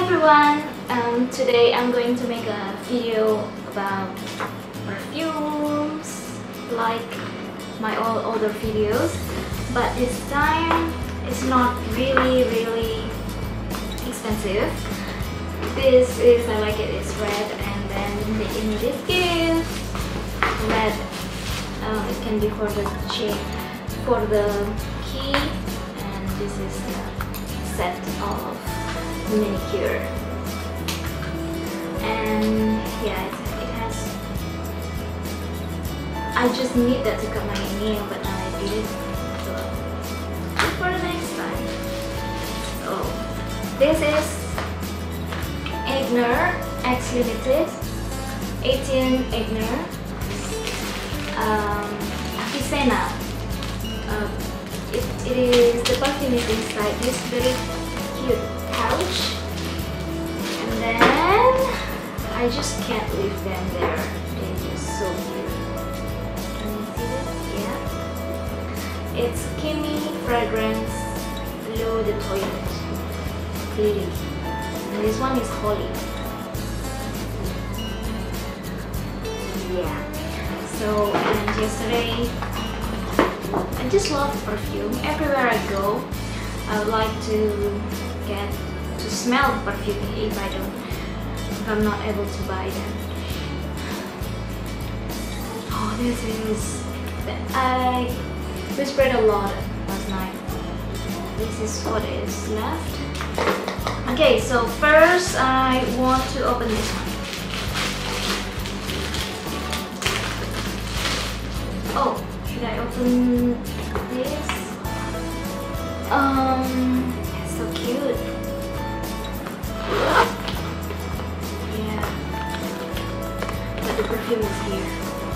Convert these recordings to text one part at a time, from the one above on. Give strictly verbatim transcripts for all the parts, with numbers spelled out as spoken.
everyone, um, today I'm going to make a video about perfumes like my all other videos, but this time it's not really really expensive. This is, I like it, it's red, and then in this gift red, um, it can be for the chain, for the key, and this is the set of manicure, and yeah, it, it has, I just need that to cut my nail, but now I did it, so for the next time. So this is Aigner X Limited eighteen Aigner um, Avicenna. Uh, it, it is, the perfume is inside this very cute pouch, and then I just can't leave them there. They're just so cute. Can you see this? Yeah. It's Kimi Fragrance L'Eau de Toilette. Really. And this one is Holly. Yeah. So, and yesterday, I just love perfume. Everywhere I go, I would like to get to smell the perfume if I don't, if I'm not able to buy them. Oh, this is, I whispered a lot last night. This is what is left. Okay, so first I want to open this one. Oh, should I open this? Um, it's so cute. Yeah, but the perfume is here.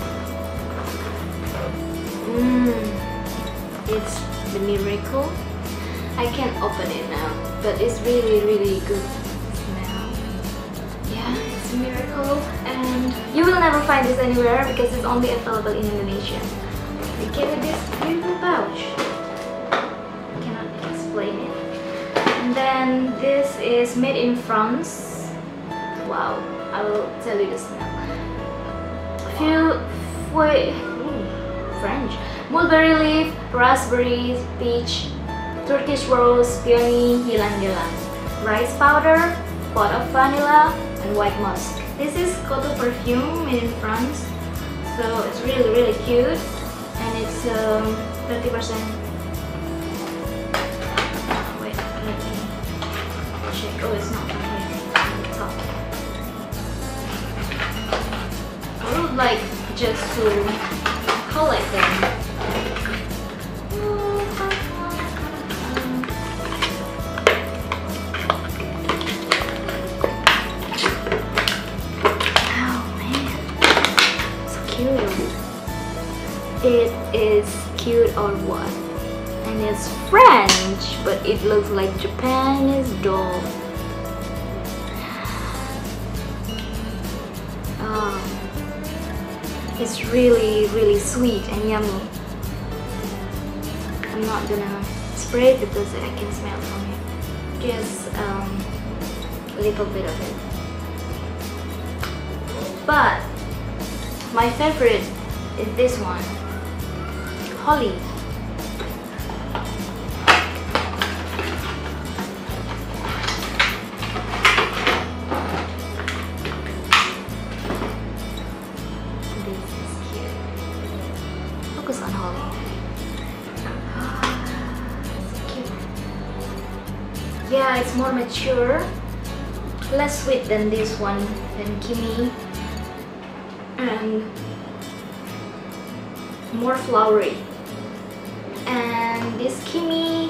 Mmm, it's the Miracle. I can't open it now, but it's really really good smell. Yeah, it's a Miracle, and you will never find this anywhere because it's only available in Indonesia. They gave it this beautiful pouch. I cannot explain it. And then this is made in France. Wow, I will tell you the smell. Few, wait, French. Mulberry leaf, raspberry, peach, Turkish rose, peony, ylang-ylang, rice powder, pot of vanilla, and white musk. This is Coteau perfume made in France, so it's really really cute, and it's um, thirty percent. Wait, let me check. Oh, it's not from here. On the top. I would like just to collect them. It is cute or what? And it's French, but it looks like Japanese doll. Oh, it's really really sweet and yummy. I'm not gonna spray it because I can smell from here. Just um, a little bit of it. But my favorite is this one. Holly. This is cute. Focus on Holly. So cute. Yeah, it's more mature, less sweet than this one, than Kimi, and more flowery. And this Kimi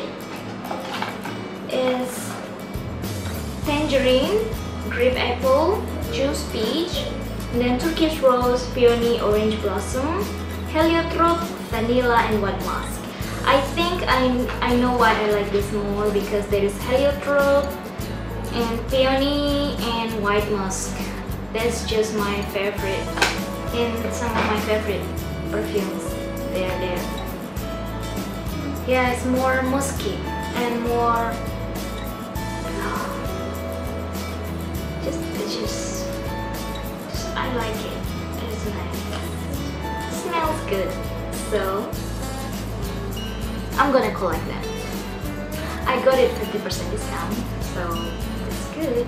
is tangerine, grape apple, juice peach, and then Turkish rose, peony, orange blossom, heliotrope, vanilla, and white musk. I think I, I know why I like this more, because there is heliotrope and peony and white musk. That's just my favorite, and some of my favorite perfumes. They're there. Yeah, it's more musky and more just, it's just, just I like it. It's nice. It smells good. So I'm gonna collect them. I got it fifty percent discount, so that's good.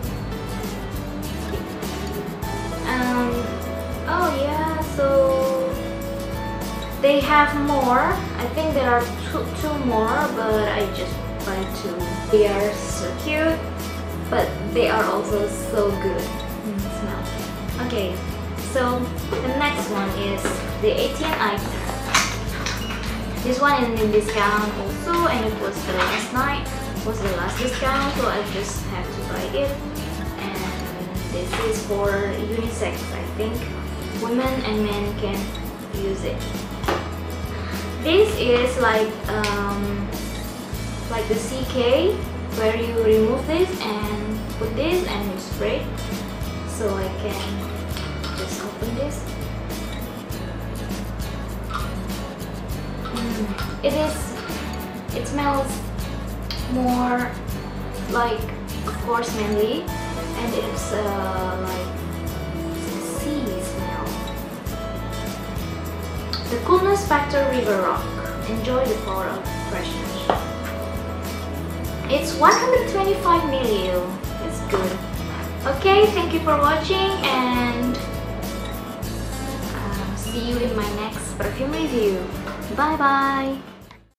Um. Oh yeah. So they have more. I think there are two, two more, but I just buy two. They are so cute, but they are also so good. Mm, smell. Okay. So the next one is the A T M Eye. This one is in discount also, and it was the last night, was the last discount, so I just have to buy it. And this is for unisex, I think. Women and men can use it. This is like um, like the C K, where you remove this and put this and you spray. So I can just open this. Mm, it is, it smells more like, of course, manly, and it's uh, like sea smell. The Coolness Factor River Rock. Enjoy the power of freshness. It's one hundred twenty-five milliliters. It's good. Okay, thank you for watching, and uh, see you in my next perfume review. Bye bye.